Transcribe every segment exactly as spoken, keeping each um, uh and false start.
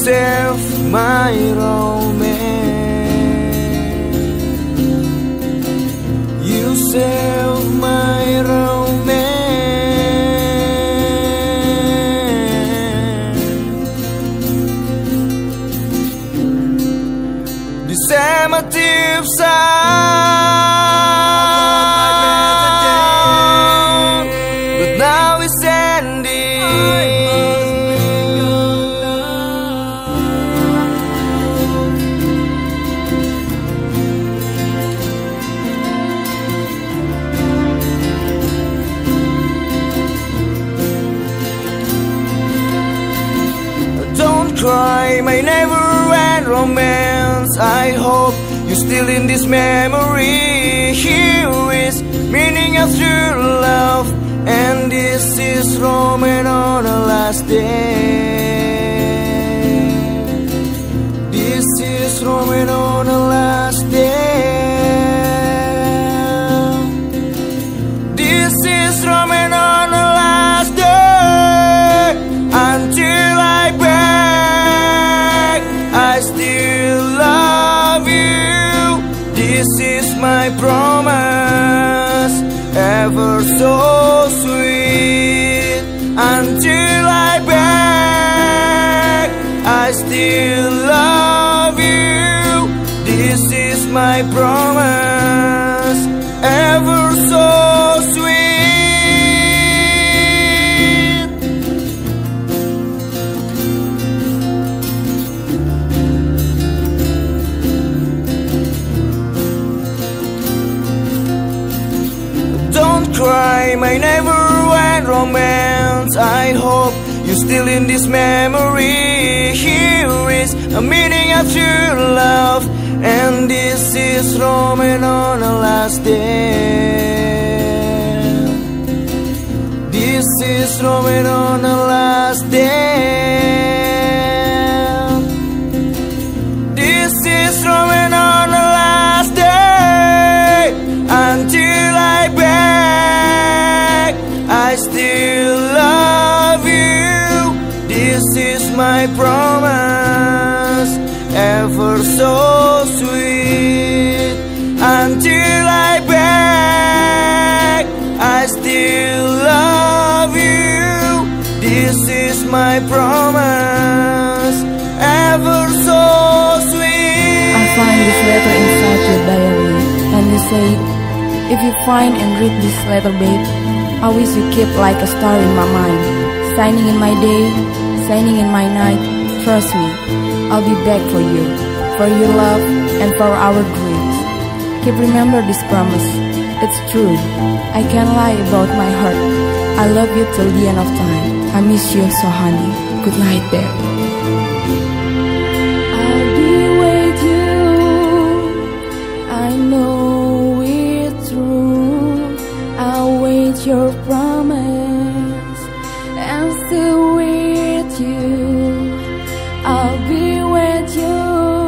save my romance. You save my romance. The cemetery sound, but now it's ending. Don't cry, my never-end romance. I hope you're still in this memory. Here is meaning of true love, and this is romance on the last day. This is romance on the last day. This is romance on the last day. Until I beg, I still love you. This is my promise, ever so sweet. Until I beg, I still love you. This is my promise, ever so sweet. Don't cry, my never-end romance. I hope you're still in this memory. Here is a meaning of true love, and this is romance on the last day. This is romance on the last day. This is romance on the last day. Until I beg, I still love you. This is my promise, ever so sweet. Until I beg, I still love you. This is my promise, ever so sweet. I find this letter inside your diary, and you say, if you find and read this letter, babe, I wish you keep like a star in my mind, shining in my day, shining in my night. Trust me, I'll be back for you, for your love and for our dreams. Keep remember this promise, it's true. I can't lie about my heart. I love you till the end of time. I miss you so, honey. Good night, babe. I'll be with you. I know it's true. I'll wait your promise and still with you. I'll be with you.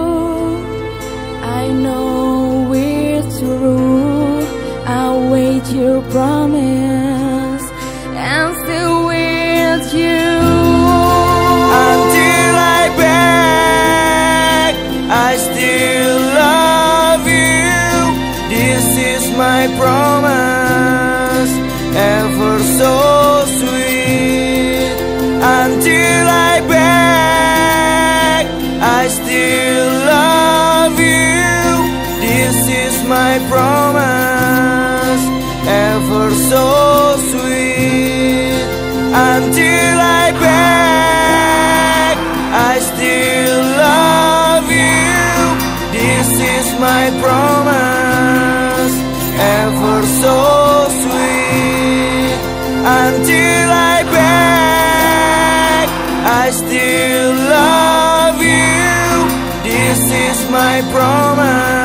I know it's true. I'll wait your promise and still with you. Until I beg, I still love you. This is my promise, ever so sweet. Until I beg, I still love you. This is my promise, ever so sweet. Until I beg, I still love you. This is my promise, ever so sweet. Until I beg, I still love you. This is my promise.